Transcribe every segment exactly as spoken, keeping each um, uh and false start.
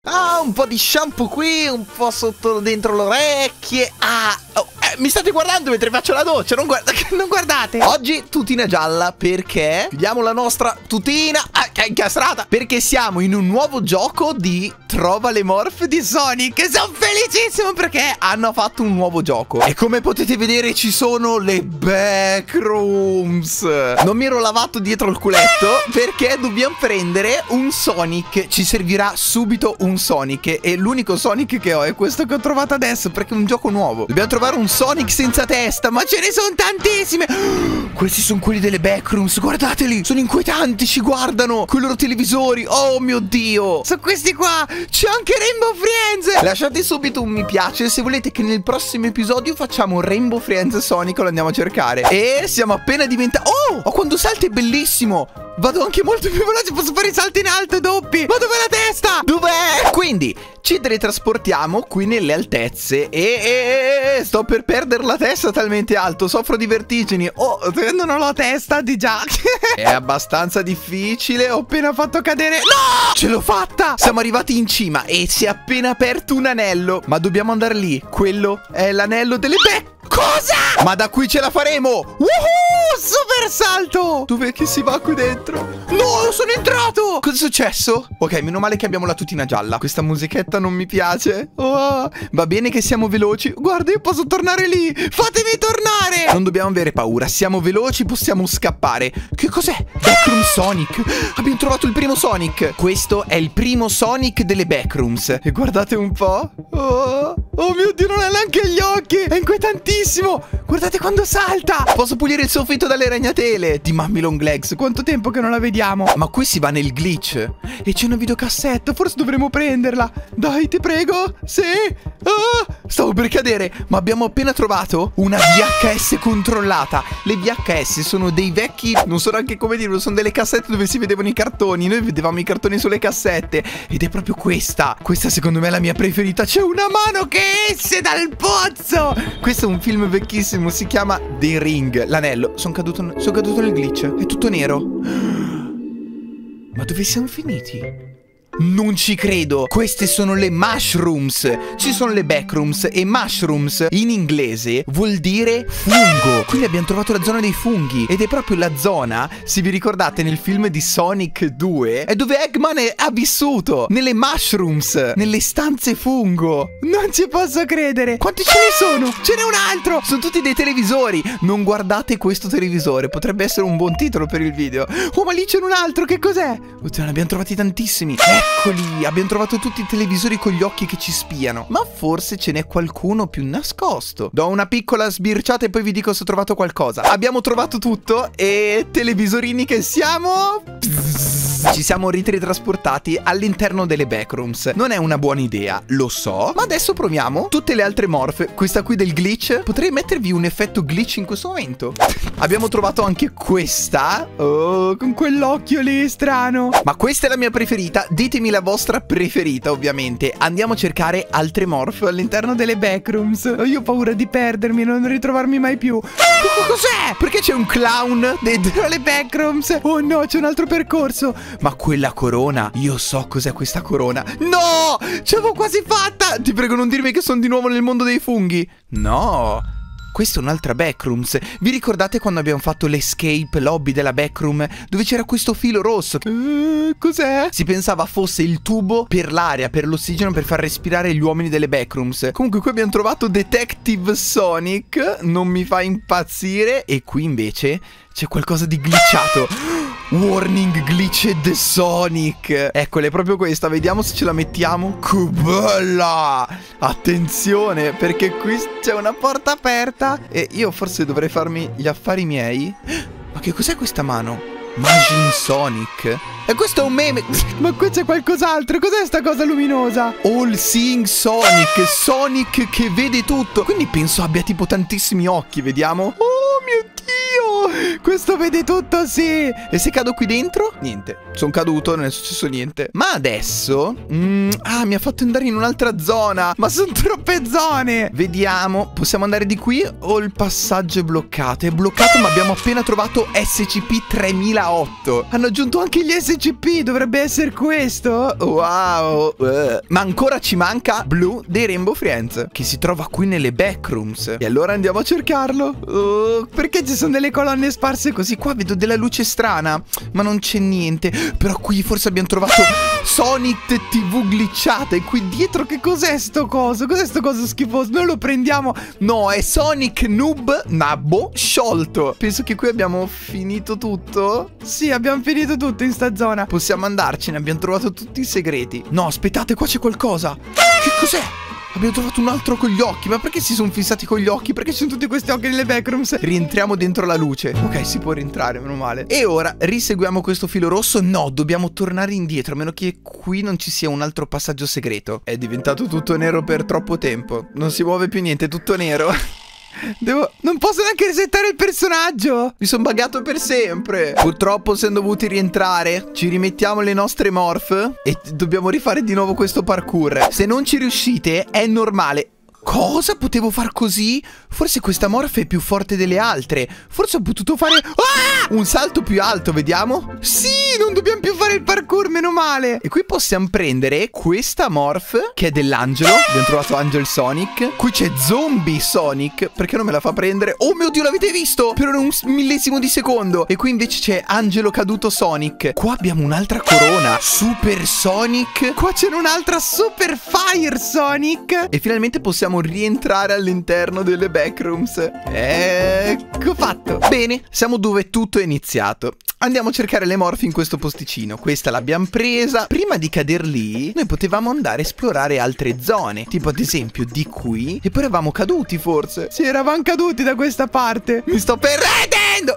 Ah, un po' di shampoo qui, un po' sotto dentro le orecchie. Ah, oh, eh, mi state guardando mentre faccio la doccia, non, guarda non guardate. Oggi tutina gialla perché chiudiamo la nostra tutina ah, che è incastrata, perché siamo in un nuovo gioco di Trova le morph di Sonic. Sono felicissimo perché hanno fatto un nuovo gioco e come potete vedere ci sono le backrooms. Non mi ero lavato dietro il culetto perché dobbiamo prendere un Sonic. Ci servirà subito un Sonic e l'unico Sonic che ho è questo che ho trovato adesso perché è un gioco nuovo. Dobbiamo trovare un Sonic senza testa, ma ce ne sono tantissime. Questi sono quelli delle backrooms, guardateli, sono inquietanti, ci guardano con i loro televisori. Oh mio Dio, sono questi qua. C'è anche Rainbow Friends. Lasciate subito un mi piace se volete che nel prossimo episodio facciamo Rainbow Friends Sonic, lo andiamo a cercare. E siamo appena diventati... Oh, oh, quando salta è bellissimo. Vado anche molto più veloce, posso fare i salti in alto doppi. Ma dov'è la testa? Dov'è? Quindi ci teletrasportiamo qui nelle altezze e, e, e sto per perdere la testa talmente alto. Soffro di vertigini. Oh, non ho la testa di già. È abbastanza difficile. Ho appena fatto cadere. No! Ce l'ho fatta! Siamo arrivati in cima e si è appena aperto un anello. Ma dobbiamo andare lì. Quello è l'anello delle becche. Cosa? Ma da qui ce la faremo! Woohoo! Super salto! Dov'è che si va qui dentro? No, sono entrato! Cosa è successo? Ok, meno male che abbiamo la tutina gialla. Questa musichetta non mi piace. Oh, va bene che siamo veloci. Guarda, io posso tornare lì. Fatemi tornare! Non dobbiamo avere paura. Siamo veloci, possiamo scappare. Che cos'è? Backroom Sonic. Abbiamo trovato il primo Sonic. Questo è il primo Sonic delle backrooms. E guardate un po'. Oh, oh mio Dio, non ha neanche gli occhi. È inquietantissimo. Guardate quando salta. Posso pulire il soffitto dalle ragnatele di Mummy Longlegs. Quanto tempo che non la vediamo. Ma qui si va nel glitch e c'è una videocassetta. Forse dovremmo prenderla. Dai, ti prego. Sì. Ah, stavo per cadere. Ma abbiamo appena trovato una V H S controllata. Le V H S sono dei vecchi, non so neanche come dirlo, sono delle cassette dove si vedevano i cartoni. Noi vedevamo i cartoni sulle cassette. Ed è proprio questa. Questa secondo me è la mia preferita. C'è una mano che esce dal pozzo. Questo è un film vecchissimo, si chiama The Ring. L'anello. Sono caduto, sono caduto nel glitch. È tutto nero. Ma dove siamo finiti? Non ci credo. Queste sono le mushrooms. Ci sono le backrooms e mushrooms in inglese vuol dire fungo. Quindi abbiamo trovato la zona dei funghi. Ed è proprio la zona, se vi ricordate nel film di Sonic due, è dove Eggman è, ha vissuto. Nelle mushrooms, nelle stanze fungo. Non ci posso credere. Quanti ce ne sono? Ce n'è un altro. Sono tutti dei televisori. Non guardate questo televisore. Potrebbe essere un buon titolo per il video. Oh, ma lì c'è un altro. Che cos'è? Oddio, ne abbiamo trovati tantissimi. Eccoli, abbiamo trovato tutti i televisori con gli occhi che ci spiano. Ma forse ce n'è qualcuno più nascosto. Do una piccola sbirciata e poi vi dico se ho trovato qualcosa. Abbiamo trovato tutto e televisorini che siamo... Ci siamo riteletrasportati all'interno delle backrooms. Non è una buona idea, lo so. Ma adesso proviamo tutte le altre morph. Questa qui del glitch. Potrei mettervi un effetto glitch in questo momento. Abbiamo trovato anche questa. Oh, con quell'occhio lì strano. Ma questa è la mia preferita. Ditemi la vostra preferita, ovviamente. Andiamo a cercare altre morph all'interno delle backrooms. Oh, io ho paura di perdermi e non ritrovarmi mai più. Cos'è? Perché c'è un clown dentro le backrooms? Oh no, c'è un altro percorso. Ma quella corona, io so cos'è questa corona. No, ce l'avevo quasi fatta. Ti prego non dirmi che sono di nuovo nel mondo dei funghi. No, questa è un'altra backrooms. Vi ricordate quando abbiamo fatto l'escape lobby della backroom dove c'era questo filo rosso? Uh, cos'è? Si pensava fosse il tubo per l'aria, per l'ossigeno, per far respirare gli uomini delle backrooms. Comunque qui abbiamo trovato Detective Sonic. Non mi fa impazzire. E qui invece c'è qualcosa di glitchato. Warning glitched Sonic. Eccola, è proprio questa. Vediamo se ce la mettiamo. Che bella! Attenzione, perché qui c'è una porta aperta e io forse dovrei farmi gli affari miei. Ma che cos'è questa mano? Majin Sonic. E questo è un meme. Ma qui c'è qualcos'altro. Cos'è sta cosa luminosa? All Seeing Sonic. Sonic che vede tutto. Quindi penso abbia tipo tantissimi occhi. Vediamo. Oh mio Dio, Questo vede tutto, sì. E se cado qui dentro? Niente. Sono caduto, non è successo niente. Ma adesso mm, ah, mi ha fatto andare in un'altra zona. Ma sono troppe zone. Vediamo. Possiamo andare di qui o il passaggio è bloccato? È bloccato, ma abbiamo appena trovato S C P tremilaotto. Hanno aggiunto anche gli S C P. Dovrebbe essere questo. Wow. uh. Ma ancora ci manca Blue dei Rainbow Friends, che si trova qui nelle backrooms. E allora andiamo a cercarlo. uh, Perché ci sono delle colonne sparse così? Qua vedo della luce strana, ma non c'è niente. Però qui forse abbiamo trovato Sonic T V glitchata. E qui dietro che cos'è sto coso? Cos'è sto coso schifoso? Noi lo prendiamo. No, è Sonic Noob Nabbo sciolto. Penso che qui abbiamo finito tutto. Sì, abbiamo finito tutto in sta zona. Possiamo andarcene, abbiamo trovato tutti i segreti. No, aspettate, qua c'è qualcosa. Che cos'è? Abbiamo trovato un altro con gli occhi. Ma perché si sono fissati con gli occhi? Perché ci sono tutti questi occhi nelle backrooms? Rientriamo dentro la luce. Ok, si può rientrare, meno male. E ora riseguiamo questo filo rosso. No, dobbiamo tornare indietro, a meno che qui non ci sia un altro passaggio segreto. È diventato tutto nero per troppo tempo. Non si muove più niente, è tutto nero. Devo... Non posso neanche resettare il personaggio. Mi sono buggato per sempre. Purtroppo siamo dovuti rientrare. Ci rimettiamo le nostre morph e dobbiamo rifare di nuovo questo parkour. Se non ci riuscite è normale. Cosa? Potevo far così? Forse questa morph è più forte delle altre. Forse ho potuto fare ah! un salto più alto, vediamo. Sì, non dobbiamo più fare il parkour, meno male. E qui possiamo prendere questa morph, che è dell'angelo. Abbiamo trovato Angel Sonic. Qui c'è Zombie Sonic. Perché non me la fa prendere? Oh mio Dio, l'avete visto? Per un millesimo di secondo. E qui invece c'è Angelo Caduto Sonic. Qua abbiamo un'altra corona, Super Sonic. Qua c'è un'altra Super Fire Sonic. E finalmente possiamo rientrare all'interno delle backrooms. Ecco fatto. Bene, siamo dove tutto è iniziato. Andiamo a cercare le morph in questo posticino. Questa l'abbiamo presa. Prima di cader lì, noi potevamo andare a esplorare altre zone, tipo ad esempio di qui. E poi eravamo caduti forse. Sì, eravamo caduti da questa parte. Mi sto perdendo.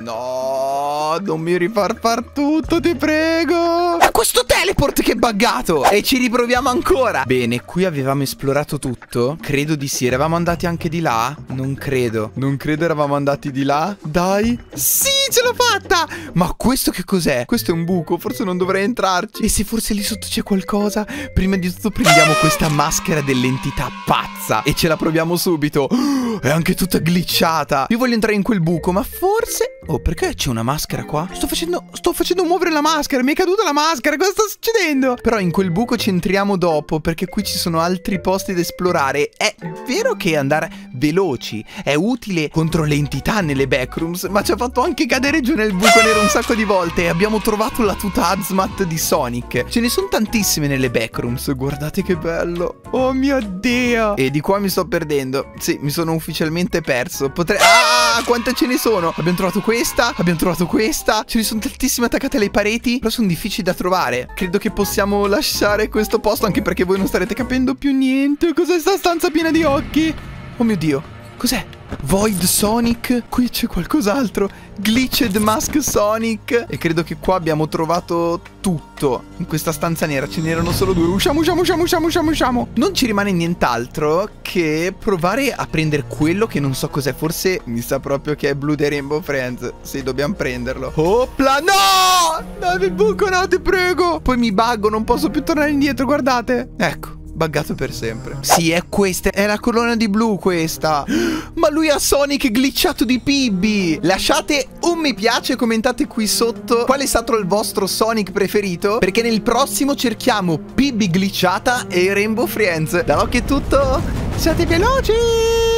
No, non mi rifar far tutto, ti prego. Ma questo teleport che è buggato. E ci riproviamo ancora. Bene, qui avevamo esplorato tutto. Credo di sì. Eravamo andati anche di là? Non credo. Non credo eravamo andati di là. Dai. Sì, ce l'ho fatta. Ma questo che cos'è? Questo è un buco. Forse non dovrei entrarci. E se forse lì sotto c'è qualcosa? Prima di tutto prendiamo questa maschera dell'entità pazza e ce la proviamo subito. Oh, è anche tutta glitchata. Io voglio entrare in quel buco, ma forse... Oh, perché c'è una maschera qua? Sto facendo... Sto facendo muovere la maschera. Mi è caduta la maschera. Cosa sta succedendo? Però in quel buco ci entriamo dopo, perché qui ci sono altri posti da esplorare. È vero che andare veloci è utile contro le entità nelle backrooms, ma ci ha fatto anche cadere giù nel buco nero un sacco di volte. E abbiamo trovato la tuta hazmat di Sonic. Ce ne sono tantissime nelle backrooms. Guardate che bello. Oh mio Dio. E di qua mi sto perdendo. Sì, mi sono ufficialmente perso. Potrei... Ah, quante ce ne sono? Abbiamo trovato questa. Abbiamo trovato questa. Ce ne sono tantissime attaccate alle pareti, però sono difficili da trovare. Credo che possiamo lasciare questo posto, anche perché voi non starete capendo più niente. Cos'è sta stanza piena di occhi? Oh mio Dio. Cos'è? Void Sonic. Qui c'è qualcos'altro. Glitched Mask Sonic. E credo che qua abbiamo trovato tutto. In questa stanza nera ce n'erano solo due. Usciamo, usciamo, usciamo, usciamo, usciamo, usciamo. Non ci rimane nient'altro che provare a prendere quello che non so cos'è. Forse mi sa proprio che è Blue dei Rainbow Friends. Sì, dobbiamo prenderlo. Opla, no! Dai, il buco, no, ti prego. Poi mi buggo, non posso più tornare indietro, guardate. Ecco. Buggato per sempre. Sì, è questa. È la colonna di Blue questa. Ma lui ha Sonic glitchato di Pibby. Lasciate un mi piace e commentate qui sotto qual è stato il vostro Sonic preferito, perché nel prossimo cerchiamo Pibby glitchata e Rainbow Friends. Da Loki è tutto. Siate veloci.